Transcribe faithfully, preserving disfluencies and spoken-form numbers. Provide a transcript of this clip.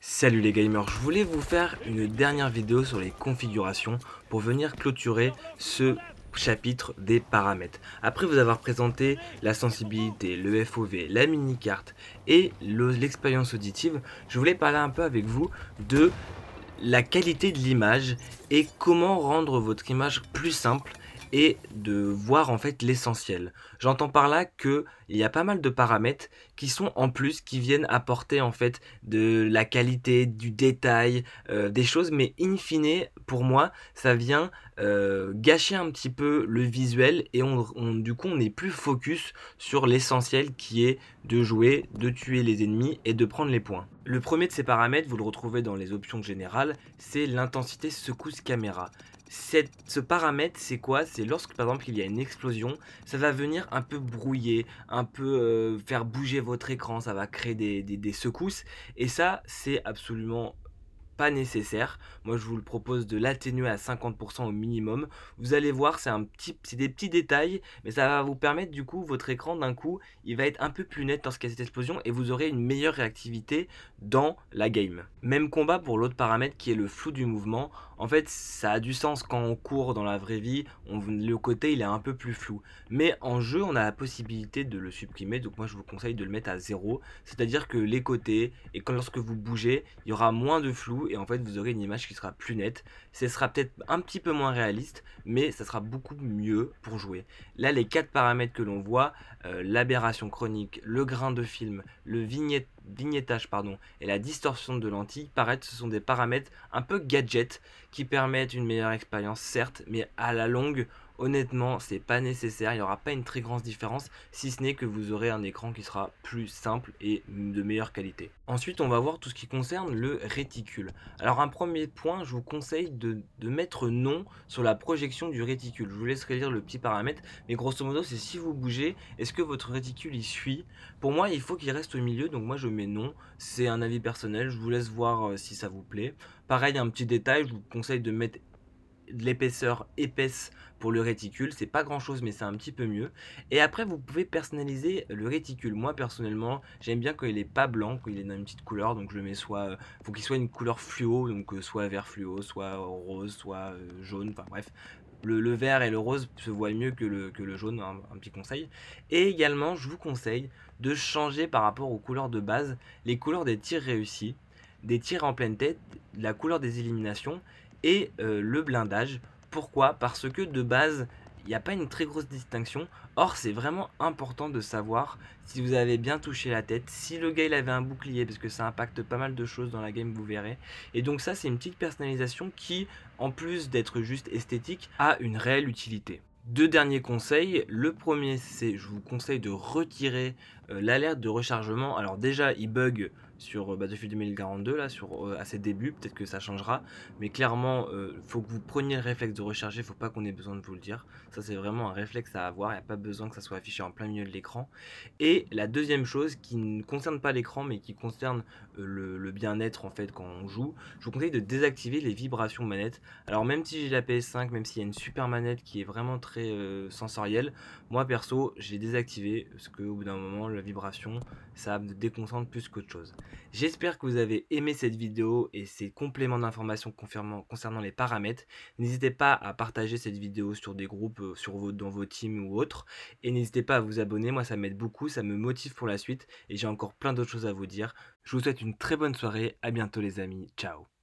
Salut les gamers, je voulais vous faire une dernière vidéo sur les configurations pour venir clôturer ce chapitre des paramètres. Après vous avoir présenté la sensibilité, le F O V, la mini-carte et le- l'expérience auditive, je voulais parler un peu avec vous de la qualité de l'image et comment rendre votre image plus simple et de voir en fait l'essentiel. J'entends par là que il y a pas mal de paramètres qui sont en plus qui viennent apporter en fait de la qualité, du détail, euh, des choses, mais in fine pour moi ça vient euh, gâcher un petit peu le visuel et on, on- du coup on est plus focus sur l'essentiel qui est de jouer, de tuer les ennemis et de prendre les points. Le premier de ces paramètres, vous le retrouvez dans les options générales, c'est l'intensité secousse caméra. Cette- ce paramètre, c'est quoi? C'est lorsque par exemple il y a une explosion, ça va venir un peu brouiller, un peu euh, faire bouger votre écran, ça va créer des, des- des secousses. Et ça, c'est absolument pas nécessaire. Moi, je vous le propose de l'atténuer à cinquante pour cent au minimum. Vous allez voir, c'est un petit, c'est des petits détails, mais ça va vous permettre du coup, votre écran d'un coup, il va être un peu plus net lorsqu'il y a cette explosion et vous aurez une meilleure réactivité dans la game. Même combat pour l'autre paramètre qui est le flou du mouvement. En fait, ça a du sens quand on court dans la vraie vie, on, le côté il est un peu plus flou. Mais en jeu, on a la possibilité de le supprimer, donc moi je vous conseille de le mettre à zéro. C'est-à-dire que les côtés, et quand lorsque vous bougez, il y aura moins de flou et en fait vous aurez une image qui sera plus nette. Ce sera peut-être un petit peu moins réaliste, mais ça sera beaucoup mieux pour jouer. Là, les quatre paramètres que l'on voit, euh, l'aberration chronique, le grain de film, le vignette, vignettage pardon, et la distorsion de lentille, paraît ce sont des paramètres un peu gadget qui permettent une meilleure expérience, certes, mais à la longue, honnêtement, c'est pas nécessaire. Il n'y aura pas une très grande différence, si ce n'est que vous aurez un écran qui sera plus simple et de meilleure qualité. Ensuite, on va voir tout ce qui concerne le réticule. Alors, un premier point, je vous conseille de, de mettre non sur la projection du réticule. Je vous laisserai lire le petit paramètre, mais grosso modo, c'est si vous bougez, est-ce que votre réticule y suit? Pour moi, il faut qu'il reste au milieu, donc moi je mets non. C'est un avis personnel, je vous laisse voir euh, si ça vous plaît. Pareil, un petit détail, je vous conseille de mettre de l'épaisseur épaisse pour le réticule, c'est pas grand chose mais c'est un petit peu mieux. Et après vous pouvez personnaliser le réticule. Moi personnellement j'aime bien quand il est pas blanc, quand il est dans une petite couleur, donc je le mets soit, euh, faut qu'il soit une couleur fluo, donc euh, soit vert fluo, soit rose, soit euh, jaune, enfin bref. Le, le vert et le rose se voient mieux que le, que le jaune, un, un petit conseil. Et également je vous conseille de changer par rapport aux couleurs de base, les couleurs des tirs réussis, des tirs en pleine tête, la couleur des éliminations et euh, le blindage. Pourquoi? Parce que de base, il n'y a pas une très grosse distinction. Or, c'est vraiment important de savoir si vous avez bien touché la tête, si le gars il avait un bouclier, parce que ça impacte pas mal de choses dans la game, vous verrez. Et donc ça, c'est une petite personnalisation qui, en plus d'être juste esthétique, a une réelle utilité. Deux derniers conseils. Le premier, c'est je vous conseille de retirer euh, l'alerte de rechargement. Alors déjà, il bug sur euh, Battlefield deux mille quarante-deux, là, sur, euh, à ses débuts, peut-être que ça changera. Mais clairement, il euh, faut que vous preniez le réflexe de recharger, faut pas qu'on ait besoin de vous le dire. Ça, c'est vraiment un réflexe à avoir, il n'y a pas besoin que ça soit affiché en plein milieu de l'écran. Et la deuxième chose, qui ne concerne pas l'écran, mais qui concerne euh, le, le bien-être, en fait, quand on joue, je vous conseille de désactiver les vibrations manette. Alors même si j'ai la P S cinq, même s'il y a une super manette qui est vraiment très euh, sensorielle, moi perso j'ai désactivé parce qu'au bout d'un moment la vibration ça me déconcentre plus qu'autre chose. J'espère que vous avez aimé cette vidéo et ces compléments d'informations confirmant- concernant les paramètres. N'hésitez pas à partager cette vidéo sur des groupes, euh, sur vos, dans vos teams ou autres. Et n'hésitez pas à vous abonner, moi ça m'aide beaucoup, ça me motive pour la suite et j'ai encore plein d'autres choses à vous dire. Je vous souhaite une très bonne soirée, à bientôt les amis, ciao.